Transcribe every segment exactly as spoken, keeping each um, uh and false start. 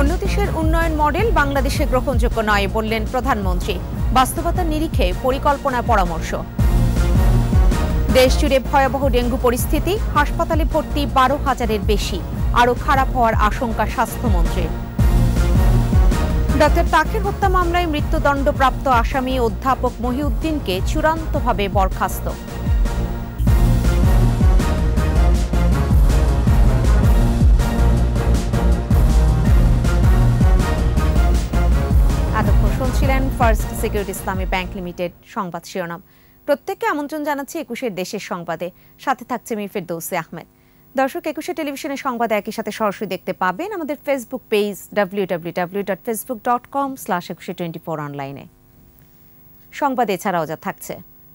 অন্য দেশের উন্নয়ন মডেল বাংলাদেশে গ্রহণযোগ্য নয় বললেন প্রধানমন্ত্রী। বাস্তবতার নিরিখে পরিকল্পনা পরামর্শ। দেশ জুড়ে ভয়াবহ ডেঙ্গু পরিস্থিতি, হাসপাতালে ভর্তি বারো হাজারের বেশি, আরও খারাপ হওয়ার আশঙ্কা স্বাস্থ্যমন্ত্রীর। ডক্টর তাকের হত্যা মামলায় মৃত্যুদণ্ডপ্রাপ্ত আসামি অধ্যাপক মহিউদ্দিনকে চূড়ান্তভাবে বরখাস্ত। এতক্ষণ শুনছিলেন first security Islami bank limited সংবাদ শিরোনাম। প্রত্যেককে আমন্ত্রণ জানাচ্ছি একুশের দেশের সংবাদে। সাথে থাকছে আমি ফেরদৌসী আহমেদ। দর্শক, একুশে টেলিভিশনের সংবাদ একই সাথে সরাসরি দেখতে পাবেন আমাদের Facebook page W W W dot Facebook dot com slash Ekushey twenty four অনলাইনে। সংবাদ এছাড়াও যা থাকছে: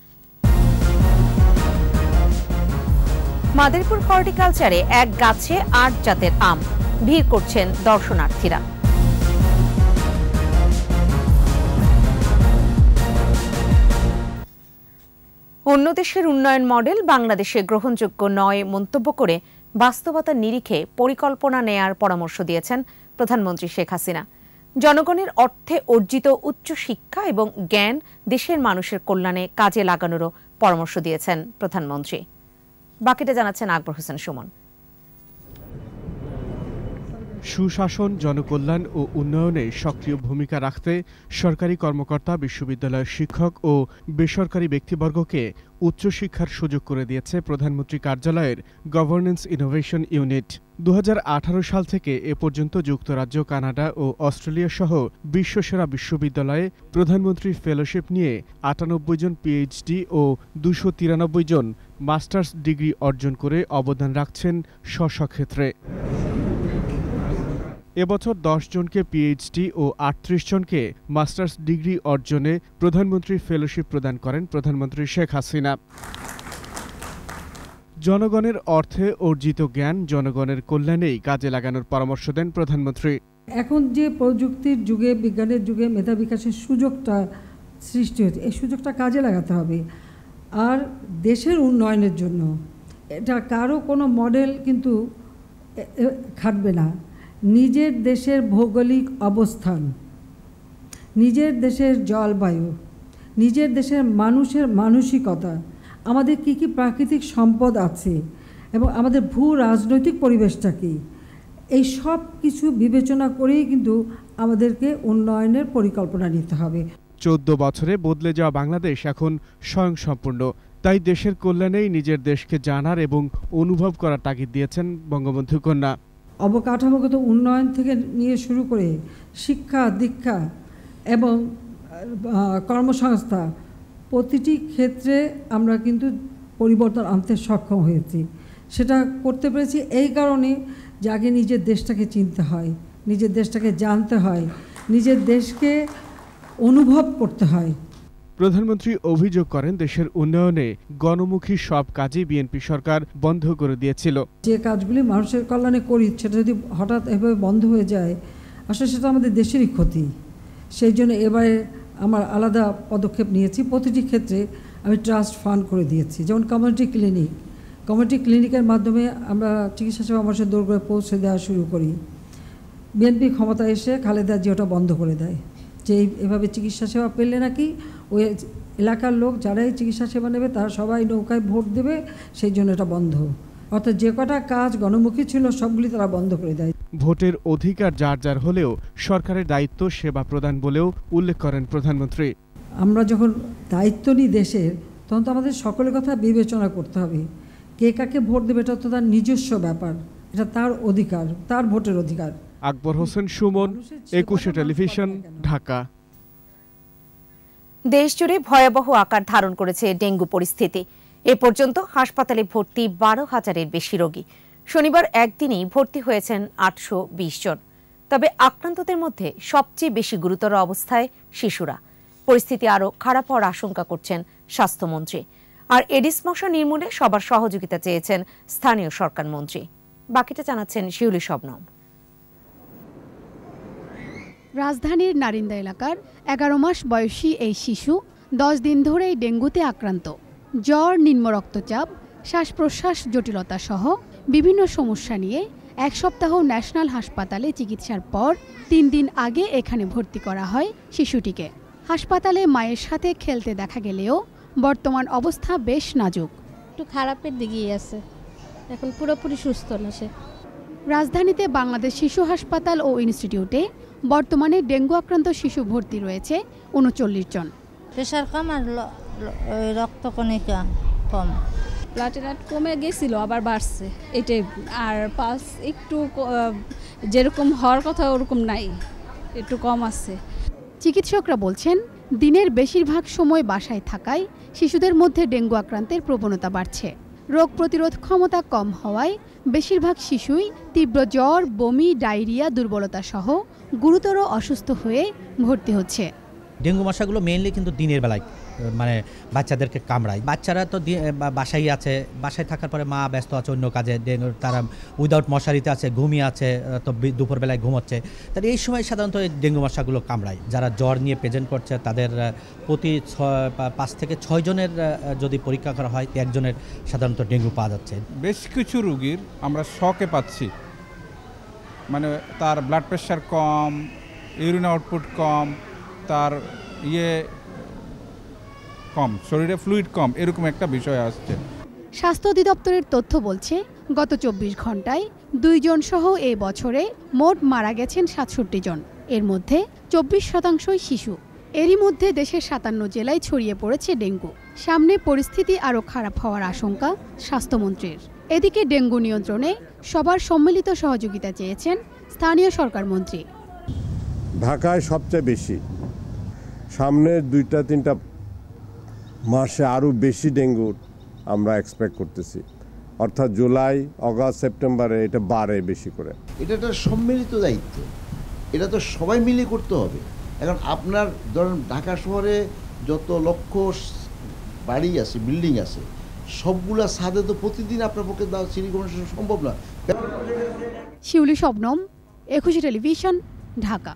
মাদারীপুর হর্টিকালচারে এক গাছে আট জাতের আম, ভিড় করছেন দর্শনার্থীরা। অন্য দেশের উন্নয়ন মডেল বাংলাদেশে গ্রহণযোগ্য নয় মন্তব্য করে বাস্তবতার নিরিখে পরিকল্পনা নেয়ার পরামর্শ দিয়েছেন প্রধানমন্ত্রী শেখ হাসিনা। জনগণের অর্থে অর্জিত উচ্চ শিক্ষা এবং জ্ঞান দেশের মানুষের কল্যাণে কাজে লাগানোরও পরামর্শ দিয়েছেন প্রধানমন্ত্রী। বাকিটা জানাচ্ছেন আকবর হোসেন সুমন। সুশাসন, জনকল্যাণ ও উন্নয়নে সক্রিয় ভূমিকা রাখতে সরকারি কর্মকর্তা, বিশ্ববিদ্যালয়ের শিক্ষক ও বেসরকারি ব্যক্তিবর্গকে উচ্চশিক্ষার সুযোগ করে দিয়েছে প্রধানমন্ত্রী কার্যালয়ের গভর্নেন্স ইনোভেশন ইউনিট। দু হাজার আঠারো সাল থেকে এ পর্যন্ত যুক্তরাজ্য, কানাডা ও অস্ট্রেলিয়া সহ বিশ্বসেরা বিশ্ববিদ্যালয়ে প্রধানমন্ত্রী ফেলোশিপ নিয়ে আটানব্বই জন পিএইচডি ও দুশো তিরানব্বই জন মাস্টার্স ডিগ্রি অর্জন করে অবদান রাখছেন স্ব স্ব ক্ষেত্রে। এবছর দশ জনকে পিএইচডি ও আটত্রিশ জনকে মাস্টার্স ডিগ্রি অর্জনে প্রধানমন্ত্রী ফেলোশিপ প্রদান করেন প্রধানমন্ত্রী শেখ হাসিনা। জনগণের অর্থে অর্জিত জ্ঞান জনগণের কল্যাণেই কাজে লাগানোর পরামর্শ দেন প্রধানমন্ত্রী। এখন যে প্রযুক্তির যুগে, বিজ্ঞানের যুগে মেধা বিকাশের সুযোগটা সৃষ্টি হচ্ছে, এই সুযোগটা কাজে লাগাতে হবে। আর দেশের উন্নয়নের জন্য এটা কারো কোনো মডেল কিন্তু খাটবে না। নিজের দেশের ভৌগোলিক অবস্থান, নিজের দেশের জলবায়ু, নিজের দেশের মানুষের মানসিকতা, আমাদের কি কি প্রাকৃতিক সম্পদ আছে এবং আমাদের ভূ রাজনৈতিক পরিবেশটা কী, এই সব কিছু বিবেচনা করেই কিন্তু আমাদেরকে উন্নয়নের পরিকল্পনা নিতে হবে। চোদ্দ বছরে বদলে যাওয়া বাংলাদেশ এখন স্বয়ংসম্পূর্ণ। তাই দেশের কল্যাণেই নিজের দেশকে জানার এবং অনুভব করার তাগিদ দিয়েছেন বঙ্গবন্ধু কন্যা। অবকাঠামোগত উন্নয়ন থেকে নিয়ে শুরু করে শিক্ষা, দীক্ষা এবং কর্মসংস্থা, প্রতিটি ক্ষেত্রে আমরা কিন্তু পরিবর্তন আনতে সক্ষম হয়েছি। সেটা করতে পেরেছি এই কারণে যে আগে নিজের দেশটাকে চিনতে হয়, নিজের দেশটাকে জানতে হয়, নিজের দেশকে অনুভব করতে হয়। প্রধানমন্ত্রী অভিযোগ করেন, দেশের উন্নয়নে গণমুখী সব কাজই বিএনপি সরকার বন্ধ করে দিয়েছিল। যে কাজগুলি মানুষের কল্যাণে করি সেটা যদি হঠাৎ এভাবে বন্ধ হয়ে যায়, আসলে সেটা আমাদের দেশেরই ক্ষতি। সেই জন্য এবারে আমার আলাদা পদক্ষেপ নিয়েছি। প্রতিটি ক্ষেত্রে আমি ট্রাস্ট ফান্ড করে দিয়েছি। যেমন কমিউনিটি ক্লিনিক, কমিউনিটি ক্লিনিকের মাধ্যমে আমরা চিকিৎসা সেবা মানুষের দৌড় করে পৌঁছে দেওয়া শুরু করি। বিএনপি ক্ষমতা এসে খালেদা জিয়া ওটা বন্ধ করে দেয়, যে এভাবে চিকিৎসা সেবা পেলে নাকি ওই এলাকার লোক যারাই চিকিৎসা সেবা নেবে তারা সবাই নৌকায় ভোট দেবে, সেই জন্য এটা বন্ধ। অর্থাৎ যে কটা কাজ গণমুখী ছিল সবগুলি তারা বন্ধ করে দেয়। ভোটের অধিকার যার যার হলেও সরকারের দায়িত্ব সেবা প্রদান বলেও উল্লেখ করেন প্রধানমন্ত্রী। আমরা যখন দায়িত্ব নিই দেশের, তখন তো আমাদের সকলের কথা বিবেচনা করতে হবে। কে কাকে ভোট দেবে এটা তো তার নিজস্ব ব্যাপার, এটা তার অধিকার, তার ভোটের অধিকার। আকবর হোসেন সুমন, একুশে টেলিভিশন, ঢাকা। দেশজুড়ে ভয়াবহ আকার ধারণ করেছে ডেঙ্গু পরিস্থিতি। এ পর্যন্ত হাসপাতালে ভর্তি বারো হাজারের বেশি রোগী। শনিবার একদিনেই ভর্তি হয়েছেন আটশো বিশ জন। তবে আক্রান্তদের মধ্যে সবচেয়ে বেশি গুরুতর অবস্থায় শিশুরা। পরিস্থিতি আরও খারাপ হওয়ার আশঙ্কা করছেন স্বাস্থ্যমন্ত্রী। আর এডিস মশা নির্মূলে সবার সহযোগিতা চেয়েছেন স্থানীয় সরকার মন্ত্রী। বাকিটা জানাচ্ছেন শিউলি শবনম। রাজধানীর নারিন্দা এলাকার এগারো মাস বয়সী এই শিশু দশ দিন ধরেই ডেঙ্গুতে আক্রান্ত। জ্বর, নিম্ন রক্তচাপ, শ্বাস প্রশ্বাস জটিলতা সহ বিভিন্ন সমস্যা নিয়ে এক সপ্তাহ ন্যাশনাল হাসপাতালে চিকিৎসার পর তিন দিন আগে এখানে ভর্তি করা হয় শিশুটিকে। হাসপাতালে মায়ের সাথে খেলতে দেখা গেলেও বর্তমান অবস্থা বেশ নাজুক। একটু খারাপের দিকেই আছে, এখন পুরোপুরি সুস্থ না সে। রাজধানীতে বাংলাদেশ শিশু হাসপাতাল ও ইনস্টিটিউটে বর্তমানে ডেঙ্গু আক্রান্ত শিশু ভর্তি রয়েছে উনচল্লিশ জন। প্রেশার কম আর রক্ত কণিকা কম। প্লাটিনাট কমে গেছিল আবার বাড়ছে এটাই, আর পালস একটু যেরকম হওয়ার কথা ওরকম নাই, একটু কম আছে। চিকিৎসকরা বলছেন দিনের বেশিরভাগ সময় বাসায় থাকায় শিশুদের মধ্যে ডেঙ্গু আক্রান্তের প্রবণতা বাড়ছে। রোগ প্রতিরোধ ক্ষমতা কম হওয়ায় বেশিরভাগ শিশুই তীব্র জ্বর, বমি, ডায়রিয়া, দুর্বলতা সহ গুরুতর অসুস্থ হয়ে ভর্তি হচ্ছে। ডেঙ্গু মশাগুলো মেইনলি কিন্তু দিনের বেলায় মানে বাচ্চাদেরকে কামড়ায়। বাচ্চারা তো বাসায় আছে, বাসায় থাকার পরে মা ব্যস্ত আছে অন্য কাজে, তারা উইদাউট মশারিতে আছে, ঘুমিয়ে আছে, তো দুপুরবেলায় ঘুমোচ্ছে। তাহলে এই সময় সাধারণত ডেঙ্গু মশাগুলো কামড়ায়। যারা জ্বর নিয়ে প্রেজেন্ট করছে তাদের প্রতি ছয় পাঁচ থেকে ছয় জনের যদি পরীক্ষা করা হয় একজনের সাধারণত ডেঙ্গু পাওয়া যাচ্ছে। বেশ কিছু রোগীর আমরা শকে পাচ্ছি, মানে তার ব্লাড প্রেশার কম, ইউরিন আউটপুট কম, তার ইয়ে কম, শরীরে ফ্লুইড কম, এরকম একটা বিষয় আসছে। স্বাস্থ্য অধিদপ্তরের তথ্য বলছে গত চব্বিশ ঘন্টায় দুইজন সহ এ বছরে মোট মারা গেছেন সাতষট্টি জন। এর মধ্যে চব্বিশ শতাংশই শিশু। এরই মধ্যে দেশের সাতান্ন জেলায় ছড়িয়ে পড়েছে ডেঙ্গু। সামনে পরিস্থিতি আরও খারাপ হওয়ার আশঙ্কা স্বাস্থ্যমন্ত্রীর। এদিকে ডেঙ্গু নিয়ন্ত্রণে সবার সম্মিলিত সহযোগিতা চেয়েছেন স্থানীয় সরকার মন্ত্রী। ঢাকায় সবচেয়ে বেশি, সামনের দুইটা তিনটা মাসে আরও বেশি ডেঙ্গু আমরা এক্সপেক্ট করতেছি, অর্থাৎ জুলাই, অগাস্ট, সেপ্টেম্বরে এটা বাড়ে বেশি করে। এটা একটা সম্মিলিত দায়িত্ব, এটা তো সবাই মিলে করতে হবে। এখন আপনার ধরেন ঢাকা শহরে যত লক্ষ বাড়ি আছে, বিল্ডিং আছে, সবগুলা ছাদে তো প্রতিদিন আপনার পক্ষে সিঁড়ি কমিশন সম্ভব না। শিউলি শবনম, একুশে টেলিভিশন, ঢাকা।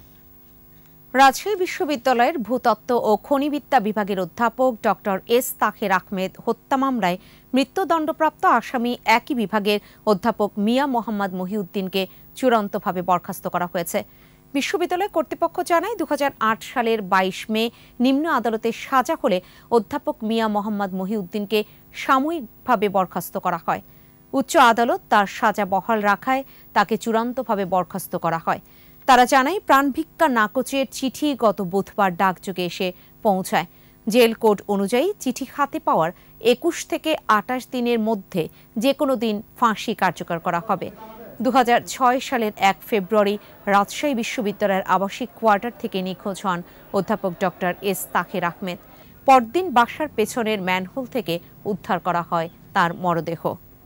রাজশাহী বিশ্ববিদ্যালয়ের ভূতত্ত্ব ও খনিবিদ্যা বিভাগের অধ্যাপক ডক্টর এস তাহের আহমেদ হত্যা মামলায় মৃত্যুদণ্ডপ্রাপ্ত আসামি একই বিভাগের অধ্যাপক মিয়া মোহাম্মদ মহিউদ্দিনকে চূড়ান্তভাবে বরখাস্ত করা হয়েছে। বিশ্ববিদ্যালয় কর্তৃপক্ষ জানায় দু হাজার আট সালের বাইশ মে নিম্ন আদালতে সাজা হলে অধ্যাপক মিয়া মোহাম্মদ মহিউদ্দিনকে সাময়িকভাবে বরখাস্ত করা হয়। উচ্চ আদালত তার সাজা বহাল রাখায় তাকে চূড়ান্তভাবে বরখাস্ত করা হয়। তারা জানায় প্রাণভিক্ষা নাকচের চিঠি গত বুধবার ডাকযোগে এসে পৌঁছায়। জেল কোড অনুযায়ী চিঠি হাতে পাওয়ার একুশ থেকে আটাশ দিনের মধ্যে যে কোনো দিন ফাঁসি কার্যকর করা হবে। দু হাজার ছয় সালের এক ফেব্রুয়ারি রাজশাহী বিশ্ববিদ্যালয়ের আবাসিক কোয়ার্টার থেকে নিখোঁজ হন অধ্যাপক ডক্টর এস তাহের আহমেদ। পরদিন বাসার পেছনের ম্যানহোল থেকে উদ্ধার করা হয় তার মরদেহ।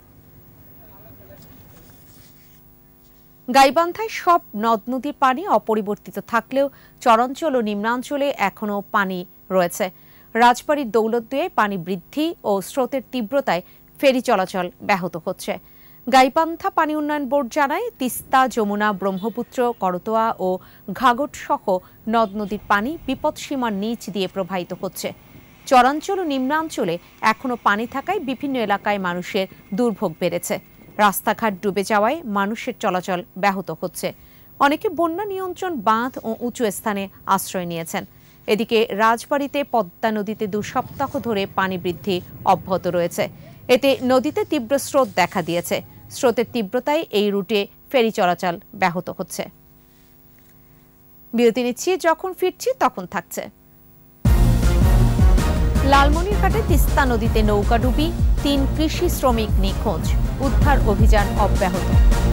গাইবান্ধায় সব নদ নদীর পানি অপরিবর্তিত থাকলেও চরাঞ্চল ও নিম্নাঞ্চলে এখনও পানি রয়েছে। রাজবাড়ির দৌলতদিয়ায় পানি বৃদ্ধি ও স্রোতের তীব্রতায় ফেরি চলাচল ব্যাহত হচ্ছে। গাইবান্ধা পানি উন্নয়ন বোর্ড জানায় তিস্তা, যমুনা, ব্রহ্মপুত্র, করতোয়া ও ঘাঘট সহ নদ নদীর পানি বিপদসীমার নিচ দিয়ে প্রবাহিত হচ্ছে। চরাঞ্চল ও নিম্নাঞ্চলে এখনও পানি থাকায় বিভিন্ন এলাকায় মানুষের দুর্ভোগ বেড়েছে। রাস্তাঘাট ডুবে যাওয়ায় মানুষের চলাচল ব্যাহত হচ্ছে। অনেকে বন্যা নিয়ন্ত্রণ বাঁধ ও উঁচু স্থানে আশ্রয় নিয়েছেন। এদিকে রাজবাড়িতে পদ্মা নদীতে দু সপ্তাহ ধরে পানি বৃদ্ধি অব্যাহত রয়েছে। এতে নদীতে তীব্র স্রোত দেখা দিয়েছে। স্রোতের তীব্রতায় এই রুটে ফেরি চলাচল ব্যাহত হচ্ছে। বিরতি নিচ্ছি, যখন ফিরছি তখন থাকছে। লালমনিরহাটে তিস্তা নদীতে নৌকাডুবি, তিন কৃষি শ্রমিক নিখোঁজ, উদ্ধার অভিযান অব্যাহত।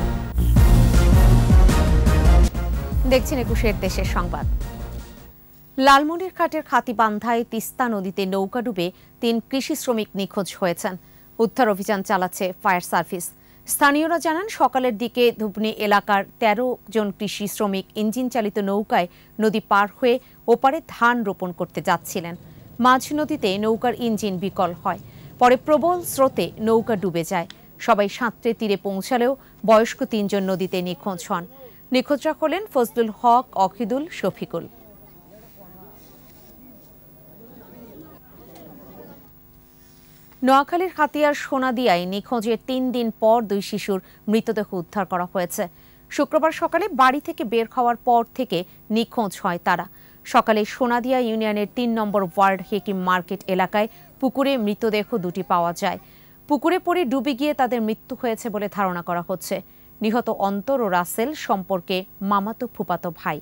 দেখছেন একুশের দেশের সংবাদ। লালমনিরহাটের খাতিবান্ধায় তিস্তা নদীতে নৌকাডুবে তিন কৃষি শ্রমিক নিখোঁজ হয়েছেন। উদ্ধার অভিযান চালাচ্ছে ফায়ার সার্ভিস। স্থানীয়রা জানান সকালের দিকে ধুবনি এলাকার তেরো জন কৃষি শ্রমিক ইঞ্জিন চালিত নৌকায় নদী পার হয়ে ওপারে ধান রোপণ করতে যাচ্ছিলেন। মাঝ নদীতে নৌকার ইঞ্জিন বিকল হয়, পরে প্রবল স্রোতে নৌকা ডুবে যায়। সবাই সাঁতরে তীরে পৌঁছালেও বয়স্ক তিনজন নদীতে নিখোঁজ হন। নিখোঁজরা হলেন ফজলুল হক, অখিদুল, শফিকুল। নোয়াখালীর হাতিয়ার সোনাদিয়ায় নিখোঁজের তিন দিন পর দুই শিশুর মৃতদেহ উদ্ধার করা হয়েছে। শুক্রবার সকালে বাড়ি থেকে বের হওয়ার পর থেকে নিখোঁজ হয় তারা। সকালে সোনাদিয়া ইউনিয়নের তিন নম্বর ওয়ার্ড হেকিম মার্কেট এলাকায় পুকুরে মৃতদেহ দুটি পাওয়া যায়। পুকুরে পড়ে ডুবে গিয়ে তাদের মৃত্যু হয়েছে বলে ধারণা করা হচ্ছে। নিহত অন্তর ও রাসেল সম্পর্কে মামাতো ফুপাতো ভাই।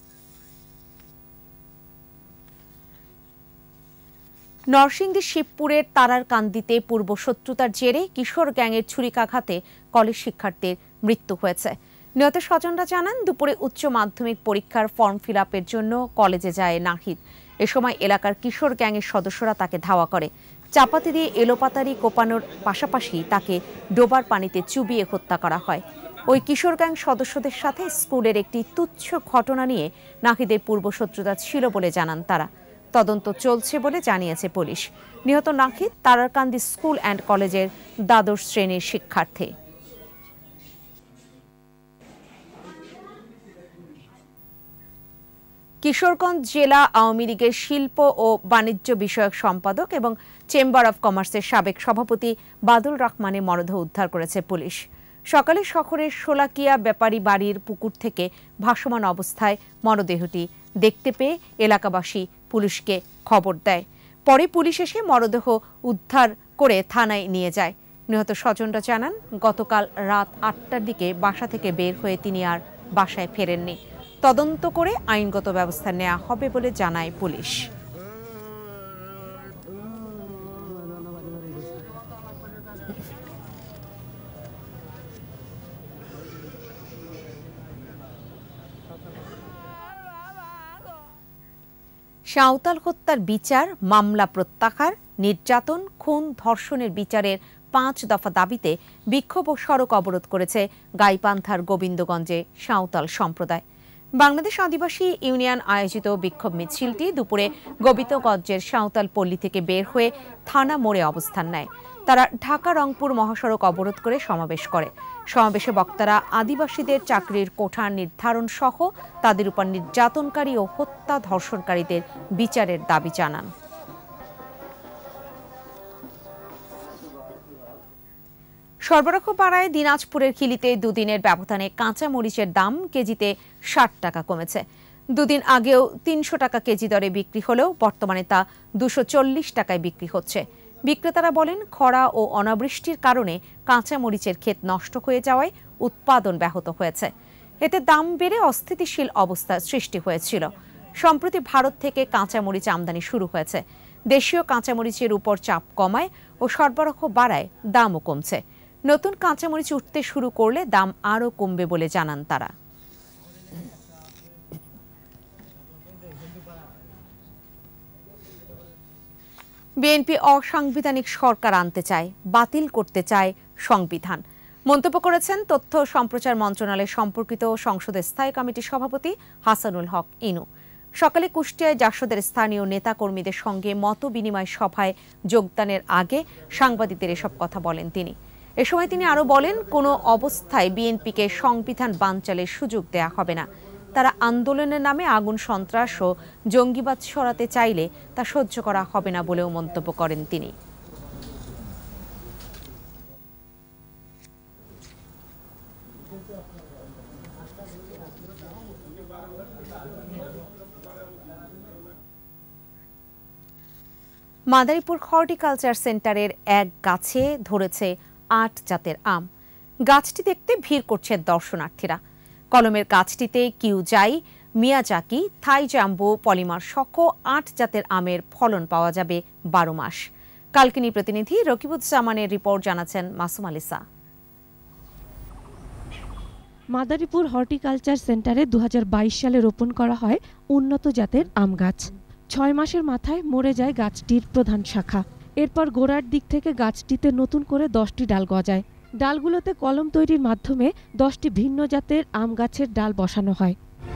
নরসিংদী শিবপুরের তারারকান্দিতে পূর্ব শত্রুতার জেরে কিশোর গ্যাংয়ের ছুরিকাঘাতে কলেজ শিক্ষার্থীর মৃত্যু হয়েছে। নিহত স্বজনরা জানান, দুপুরে উচ্চ মাধ্যমিক পরীক্ষার ফর্ম ফিল আপের জন্য কলেজে যায় নাহিদ। এ সময় এলাকার কিশোর গ্যাংয়ের সদস্যরা তাকে ধাওয়া করে। চাপাতি দিয়ে এলোপাতারি কোপানোর পাশাপাশি তাকে ডোবার পানিতে চুবিয়ে হত্যা করা হয়। ওই কিশোর গ্যাং সদস্যদের সাথে স্কুলের একটি তুচ্ছ ঘটনা নিয়ে নাহিদের পূর্ব শত্রুতা ছিল বলে জানান তারা। তদন্ত চলছে বলে জানিয়েছে পুলিশ। নিহত নাহিদ তারারকান্দি স্কুল অ্যান্ড কলেজের দ্বাদশ শ্রেণীর শিক্ষার্থী। কিশোরগঞ্জ জেলা আওয়ামী লীগের শিল্প ও বাণিজ্য বিষয়ক সম্পাদক এবং চেম্বার অব কমার্সের সাবেক সভাপতি বাদুল রহমানের মরদেহ উদ্ধার করেছে পুলিশ। সকালে শহরের শোলাকিয়া ব্যাপারী বাড়ির পুকুর থেকে ভাসমান অবস্থায় মরদেহটি দেখতে পেয়ে এলাকাবাসী পুলিশকে খবর দেয়। পরে পুলিশ এসে মরদেহ উদ্ধার করে থানায় নিয়ে যায়। নিহত স্বজনরা জানান, গতকাল রাত আটটার দিকে বাসা থেকে বের হয়ে তিনি আর বাসায় ফেরেননি। তদন্ত করে আইনগত ব্যবস্থা নেওয়া হবে বলে জানায় পুলিশ। সাঁওতাল হত্যার বিচার, মামলা প্রত্যাহার, নির্যাতন, খুন, ধর্ষণের বিচারের পাঁচ দফা দাবিতে বিক্ষোভ ও সড়ক অবরোধ করেছে গাইবান্ধার গোবিন্দগঞ্জে সাঁওতাল সম্প্রদায়। বাংলাদেশ আদিবাসী ইউনিয়ন আয়োজিত বিক্ষোভ মিছিলটি দুপুরে গোবিন্দগঞ্জের সাঁওতাল পল্লী থেকে বের হয়ে থানা মোড়ে অবস্থান নেয়। তারা ঢাকা রংপুর মহাসড়ক অবরোধ করে সমাবেশ করে। সমাবেশে বক্তারা আদিবাসীদের চাকরির কোঠা নির্ধারণ সহ তাদের উপর নির্যাতনকারী ও হত্যা ধর্ষণকারীদের বিচারের দাবি জানান। সরবরাহ বাড়ায় দিনাজপুরের খিলিতে দুদিনের ব্যবধানে কাঁচা মরিচের দাম কেজিতে ষাট টাকা কমেছে। দুদিন আগেও তিনশো টাকা কেজি দরে বিক্রি হলেও বর্তমানে তা দুশো চল্লিশ টাকায় বিক্রি হচ্ছে। বিক্রেতারা বলেন, খরা ও অনাবৃষ্টির কারণে কাঁচা মরিচের ক্ষেত নষ্ট হয়ে যাওয়ায় উৎপাদন ব্যাহত হয়েছে। এতে দাম বেড়ে অস্থিতিশীল অবস্থার সৃষ্টি হয়েছিল। সম্প্রতি ভারত থেকে কাঁচা মরিচ আমদানি শুরু হয়েছে। দেশীয় কাঁচামরিচের উপর চাপ কমায় ও সরবরাহ বাড়ায় দামও কমছে। নতুন কাঁচামরিচ উঠতে শুরু করলে দাম আরও কমবে বলে জানান তারা। বিএনপি অসাংবিধানিক সরকার আনতে চায়, বাতিল করতে চায় সংবিধান, মন্তব্য করেছেন তথ্য সম্প্রচার মন্ত্রণালয় সম্পর্কিত সংসদের স্থায়ী কমিটির সভাপতি হাসানুল হক ইনু। সকালে কুষ্টিয়ায় জাসদের স্থানীয় নেতাকর্মীদের সঙ্গে মত বিনিময় সভায় যোগদানের আগে সাংবাদিকদের এসব কথা বলেন তিনি। এ সময় তিনি আরও বলেন, কোনো অবস্থায় বিএনপিকে সংবিধান বানচালের সুযোগ দেয়া হবে না। তারা আন্দোলনের নামে আগুন, সন্ত্রাস ও জঙ্গিবাদ ছড়াতে চাইলে তা সহ্য করা হবে না বলেও মন্তব্য করেন তিনি। মাদারীপুর হর্টিকালচার সেন্টারের এক গাছে ধরেছে আট জাতের আম। গাছটি দেখতে ভিড় করছে দর্শনার্থীরা। কলমের গাছটিতে কিউজাই, মিয়াজাকি, থাই জাম্বো, পলিমার সহ আট জাতের আমের ফলন পাওয়া যাবে বারো মাস। কালকিনি প্রতিনিধি রকিবুজ্জামানের রিপোর্ট জানাচ্ছেন মাসুম আলিসা। মাদারীপুর হর্টিকালচার সেন্টারে দু হাজার বাইশ সালে রোপণ করা হয় উন্নত জাতের আম গাছ। ছয় মাসের মাথায় মরে যায় গাছটির প্রধান শাখা। এরপর গোড়ার দিক থেকে গাছটিতে নতুন করে দশটি ডাল গজায়। ডালগুলোতে কলম তৈরির মাধ্যমে দশটি ভিন্ন জাতের আম গাছের ডাল বসানো হয়।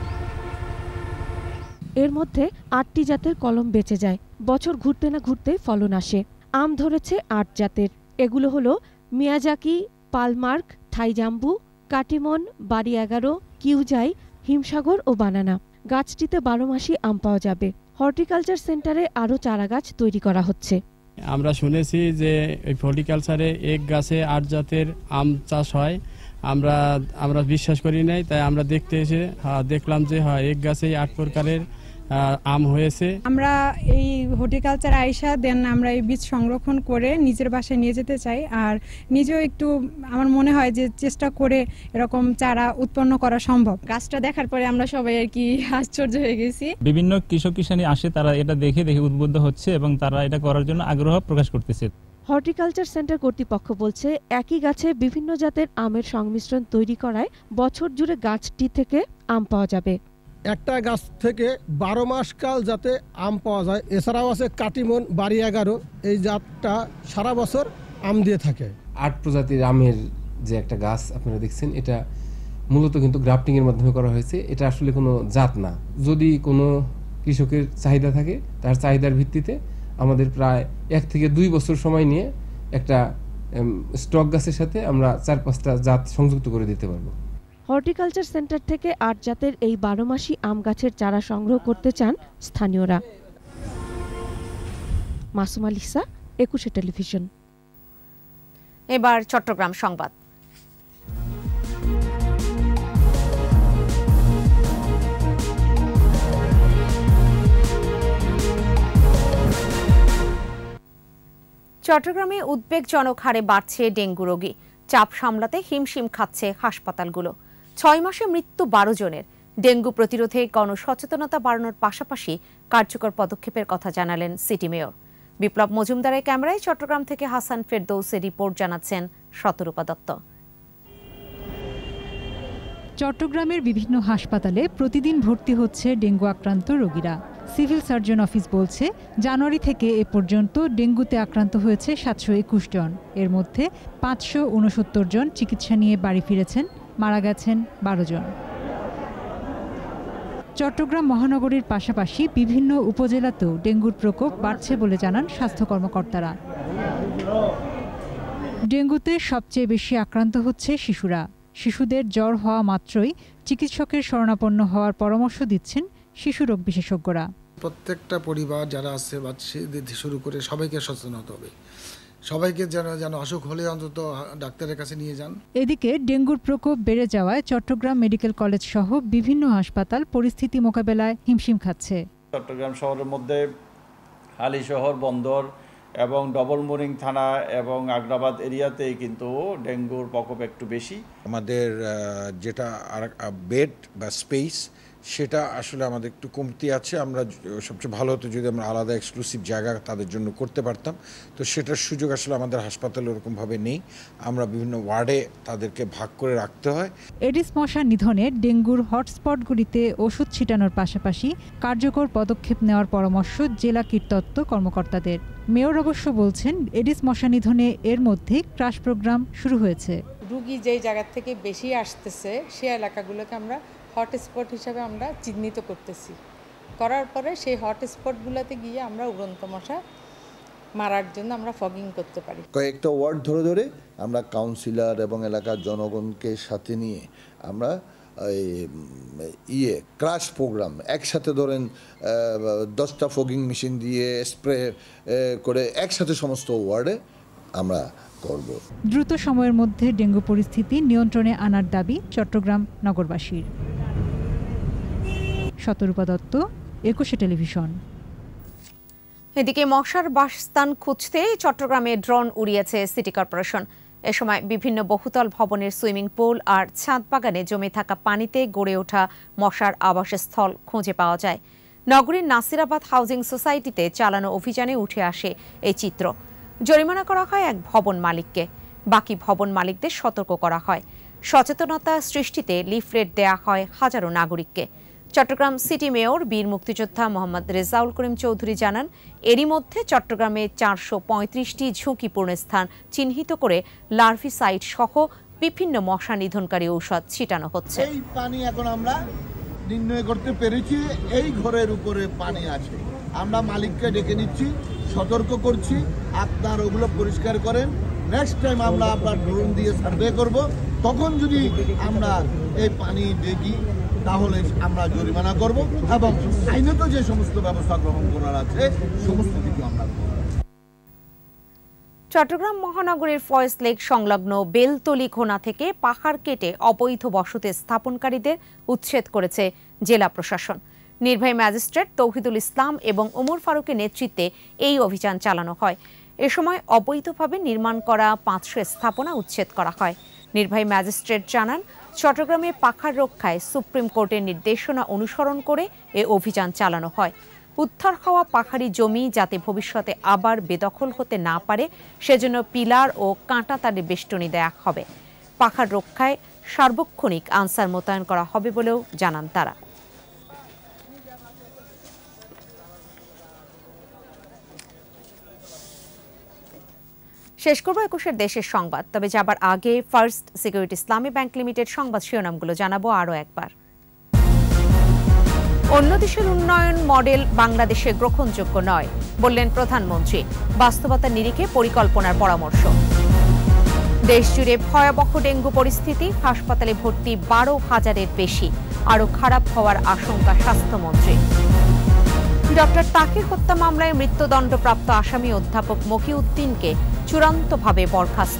এর মধ্যে আটটি জাতের কলম বেঁচে যায়। বছর ঘুরতে না ঘুরতে ফলন আসে। আম ধরেছে আট জাতের। এগুলো হলো মিয়াজাকি, পালমার্ক, থাইজাম্বু, কাটিমন, বাড়ি এগারো, কিউজাই, হিমসাগর ও বানানা। গাছটিতে বারো মাসই আম পাওয়া যাবে। হর্টিকালচার সেন্টারে আরও চারা গাছ তৈরি করা হচ্ছে। আমরা শুনেছি যে এই হর্টিকালচারে এক গাছে আট জাতের আম চাষ হয়, আমরা আমরা বিশ্বাস করি নাই, তাই আমরা দেখতে এসে দেখলাম যে হয় এক গাছেই আট প্রকারের আম হয়েছে। আমরা এই হর্টিকালচার আইসা দেন আমরা এই বীজ সংরক্ষণ করে নিজের বাসায় নিয়ে যেতে চাই, আর নিজেও একটু আমার মনে হয় যে চেষ্টা করে এরকম চারা উৎপন্ন করা সম্ভব। গাছটা দেখার পরে আমরা সবাই আর কি আশ্চর্য হয়ে গেছি। বিভিন্ন কৃষক কিষানি আসে, তারা এটা দেখে দেখে উদ্বুদ্ধ হচ্ছে এবং তারা এটা করার জন্য আগ্রহ প্রকাশ করতেছে। হর্টিকালচার সেন্টার কর্তৃপক্ষ বলছে একই গাছে বিভিন্ন জাতের আমের সংমিশ্রণ তৈরি করায় বছর জুড়ে গাছটি থেকে আম পাওয়া যাবে। একটা গাছ থেকে বারো মাস কাল যাতে আম পাওয়া যায়। এছাড়াও আছে কাটিমন বাড়ি এগারো, এই জাতটা সারা বছর আম দিয়ে থাকে। আট প্রজাতির আমের যে একটা গাছ আপনারা দেখছেন, এটা মূলত কিন্তু গ্রাফটিংয়ের মাধ্যমে করা হয়েছে। এটা আসলে কোনো জাত না। যদি কোনো কৃষকের চাহিদা থাকে, তার চাহিদার ভিত্তিতে আমাদের প্রায় এক থেকে দুই বছর সময় নিয়ে একটা স্টক গাছের সাথে আমরা চার পাঁচটা জাত সংযুক্ত করে দিতে পারবো। হর্টিকালচার সেন্টার থেকে আট জাতের এই বারো মাসি আম গাছের চারা সংগ্রহ করতে চান স্থানীয়রা। Masuma Lisa, Ekushey television. এবার চট্টগ্রাম সংবাদ। চট্টগ্রামে উদ্বেগজনক হারে বাড়ছে ডেঙ্গু রোগী। চাপ সামলাতে হিমশিম খাচ্ছে হাসপাতালগুলো। ছয় মাসে মৃত্যু বারো জনের। ডেঙ্গু প্রতিরোধে গণসচেতনতা বাড়ানোর পাশাপাশি কার্যকর পদক্ষেপের কথা জানালেন সিটি মেয়র। বিপ্লব মজুমদারের ক্যামেরায় চট্টগ্রাম থেকে হাসান ফেরদৌসের রিপোর্ট, জানাচ্ছেন শতরূপা দত্ত। চট্টগ্রামের বিভিন্ন হাসপাতালে প্রতিদিন ভর্তি হচ্ছে ডেঙ্গু আক্রান্ত রোগীরা। সিভিল সার্জন অফিস বলছে, জানুয়ারি থেকে এ পর্যন্ত ডেঙ্গুতে আক্রান্ত হয়েছে সাতশো একুশ জন। এর মধ্যে পাঁচশো উনসত্তর জন চিকিৎসা নিয়ে বাড়ি ফিরেছেন, মারা গেছেন বারো জন। চট্টগ্রাম মহানগরীর পাশাপাশি বিভিন্ন উপজেলাতেও ডেঙ্গুর প্রকোপ বাড়ছে বলে জানান স্বাস্থ্য কর্মকর্তারা। ডেঙ্গুতে সবচেয়ে বেশি আক্রান্ত হচ্ছে শিশুরা। শিশুদের জ্বর হওয়া মাত্রই চিকিৎসকের শরণাপন্ন হওয়ার পরামর্শ দিচ্ছেন শিশু রোগ বিশেষজ্ঞরা। প্রত্যেকটা পরিবার যারা আছে বাচ্চাদের শুরু করে সবাইকে সচেতন হতে হবে, সবাইকে যেন যেন অসুখ হলে অন্তত ডাক্তারের কাছে নিয়ে যান। এদিকে ডেঙ্গুর প্রকোপ বেড়ে যাওয়ায় চট্টগ্রাম মেডিকেল কলেজ সহ বিভিন্ন হাসপাতাল পরিস্থিতি মোকাবেলায় হিমশিম খাচ্ছে। চট্টগ্রাম শহরের মধ্যে হালি শহর, বন্দর এবং ডবল মোরিং থানা এবং আগ্রাবাদ এরিয়াতেই কিন্তু ডেঙ্গুর প্রকোপ একটু বেশি। আমাদের যেটা বেড বা স্পেস সেটা আসলে আমাদের একটু কমতি আছে। আমরা সবচেয়ে ভালো হতো যদি আমরা আলাদা এক্সক্লুসিভ জায়গা তাদের জন্য করতে পারতাম, তো সেটার সুযোগ আসলে আমাদের হাসপাতালে ওরকমভাবে নেই। আমরা বিভিন্ন ওয়ার্ডে তাদেরকে ভাগ করে রাখতে হয়। এডিস মশা নিধনে ডেঙ্গুর হটস্পটগুলিতে ওষুধ ছিটানোর পাশাপাশি কার্যকর পদক্ষেপ নেওয়ার পরামর্শ জেলা কীটতত্ত্ব কর্মকর্তাদের। মেয়র অবশ্য বলছেন, এডিস মশা নিধনে এর মধ্যে ক্রাশ প্রোগ্রাম শুরু হয়েছে। রোগী যেই জায়গা থেকে বেশি আসতেছে সেই এলাকাগুলোকে আমরা হটস্পট হিসাবে আমরা চিহ্নিত করতেছি। করার পরে সেই হটস্পটগুলোতে গিয়ে আমরা উড়ন্ত মশা মারার জন্য আমরা ফগিং করতে পারি। কয়েকটা ওয়ার্ড ধরে ধরে আমরা কাউন্সিলর এবং এলাকার জনগণকে সাথে নিয়ে আমরা ইয়ে ক্রাশ প্রোগ্রাম একসাথে ধরেন দশটা ফগিং মেশিন দিয়ে স্প্রে করে একসাথে সমস্ত ওয়ার্ডে আমরা করব। দ্রুত সময়ের মধ্যে ডেঙ্গু পরিস্থিতি নিয়ন্ত্রণে আনার দাবি চট্টগ্রাম নগরবাসীর। শতরূপা দত্ত, একুশে টেলিভিশন। এদিকে মশার বাসস্থান খুঁজতে চট্টগ্রামে ড্রোন উড়িয়েছে সিটি কর্পোরেশন। এ সময় বিভিন্ন বহুতল ভবনের সুইমিং পুল আর ছাদ বাগানে জমে থাকা পানিতে গড়ে ওঠা মশার আবাসস্থল খুঁজে পাওয়া যায়। নগরীর নাসিরাবাদ হাউজিং সোসাইটিতে চালানো অভিযানে উঠে আসে এই চিত্র। জরিমানা করা হয় এক ভবন মালিককে, বাকি ভবন মালিকদের সতর্ক করা হয়। সচেতনতা সৃষ্টিতে লিফলেট দেয়া হয় হাজারো নাগরিককে। চট্টগ্রাম সিটি মেয়র বীর মুক্তিযোদ্ধা মোহাম্মদ রেজাউল করিম চৌধুরী জানান, এরই মধ্যে চট্টগ্রামে চারশো পঁয়ত্রিশটি ঝুঁকিপূর্ণ স্থান চিহ্নিত করে লার্ভিসাইড সহ বিভিন্ন মশা নিধনকারী ঔষধ ছিটানো হচ্ছে। এই পানি এখন আমরা নির্ণয় করতে পেরেছি, এই ঘরের উপরে পানি আছে। আমরা মালিককে ডেকে নিচ্ছি, সতর্ক করছি, আপনার ওগুলো পরিষ্কার করেন। নেক্সট টাইম আমরা আপনার ড্রোন দিয়ে সার্ভে করব, তখন যদি আমরা এই পানি দেখি তাহলে আমরা জরিমানা করব এবং আইনত যে সমস্ত ব্যবস্থা গ্রহণ করার আছে সমস্ত কিছু আমরা করব। চট্টগ্রাম মহানগরীর ফয়েজ লেক সংলগ্ন বেলতলি খোনা থেকে পাহাড় কেটে অবৈধ বসতি স্থাপনকারীদের উচ্ছেদ করেছে জেলা প্রশাসন। নির্বাহী ম্যাজিস্ট্রেট তৌহিদুল ইসলাম এবং ওমর ফারুকের নেতৃত্বে এই অভিযান চালানো হয়। এ সময় অবৈধভাবে নির্মাণ করা পাঁচশো স্থাপনা উচ্ছেদ করা হয়। নির্বাহী ম্যাজিস্ট্রেট জানান, চট্টগ্রামে পাখাড় রক্ষায় সুপ্রিম কোর্টের নির্দেশনা অনুসরণ করে এ অভিযান চালানো হয়। উদ্ধার হওয়া পাহাড়ি জমি যাতে ভবিষ্যতে আবার বেদখল হতে না পারে সেজন্য পিলার ও কাঁটাতারের বেষ্টনী দেয়া হবে। পাহাড় রক্ষায় সার্বক্ষণিক আনসার মোতায়েন করা হবে বলেও জানান তারা। শেষ করব একুশের দেশের সংবাদ, তবে যাবার আগে first security Islami bank limited সংবাদ শিরোনামগুলো জানাবো আরও একবার। অন্য দেশের উন্নয়ন মডেল বাংলাদেশে গ্রহণযোগ্য নয় বললেন প্রধানমন্ত্রী। বাস্তবতার নিরিখে পরিকল্পনার পরামর্শ। দেশজুড়ে ভয়াবহ ডেঙ্গু পরিস্থিতি, হাসপাতালে ভর্তি বারো হাজারের বেশি, আরও খারাপ হওয়ার আশঙ্কা স্বাস্থ্যমন্ত্রী। ডক্টর তাকির হত্যা মামলায় মৃত্যুদণ্ডপ্রাপ্ত আসামি অধ্যাপক মকিউদ্দিনকে চূড়ান্তভাবে বরখাস্ত।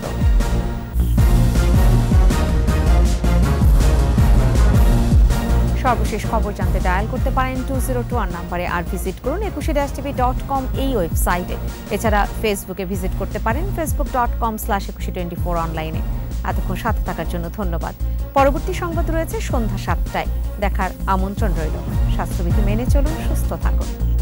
সর্বশেষ খবর জানতে ডায়াল করতে পারেন টু জিরো টু ওয়ান নাম্বারে, আর ভিজিট করুন একুশে ড্যাশ টিভি ডট কম এই ওয়েবসাইটে। এছাড়া ফেসবুকে ভিজিট করতে পারেন Facebook dot com slash Ekushey twenty four অনলাইনে। এতক্ষণ সাথে থাকার জন্য ধন্যবাদ। পরবর্তী সংবাদ রয়েছে সন্ধ্যা সাতটায়। দেখার আমন্ত্রণ রইল। স্বাস্থ্যবিধি মেনে চলুন, সুস্থ থাকুন।